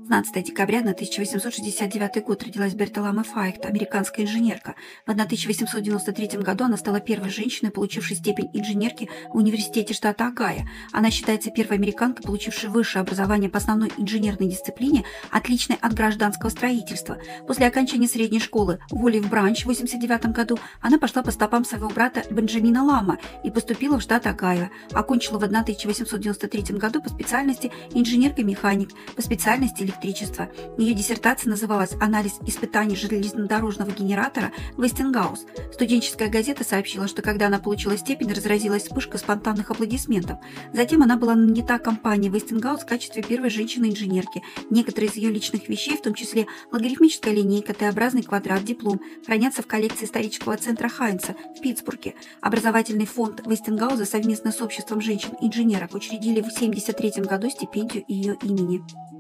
15 декабря на 1869 год родилась Бертоломме Файхт, американская инженерка. В 1893 году она стала первой женщиной, получившей степень инженерки в университете штата Огайо. Она считается первой американкой, получившей высшее образование по основной инженерной дисциплине, отличной от гражданского строительства. После окончания средней школы в Оливер-Бранч в 1989 году она пошла по стопам своего брата Бенджамина Лама и поступила в штат Огайо. Окончила в 1893 году по специальности инженерка-механик, по специальности электричества. Ее диссертация называлась «Анализ испытаний железнодорожного генератора Вестингаус». Студенческая газета сообщила, что когда она получила степень, разразилась вспышка спонтанных аплодисментов. Затем она была нанята компанией Вестингаус в качестве первой женщины-инженерки. Некоторые из ее личных вещей, в том числе логарифмическая линейка, Т-образный квадрат, диплом, хранятся в коллекции исторического центра Хайнца в Питтсбурге. Образовательный фонд Вестингауза совместно с обществом женщин-инженеров учредили в 1973 году стипендию ее имени.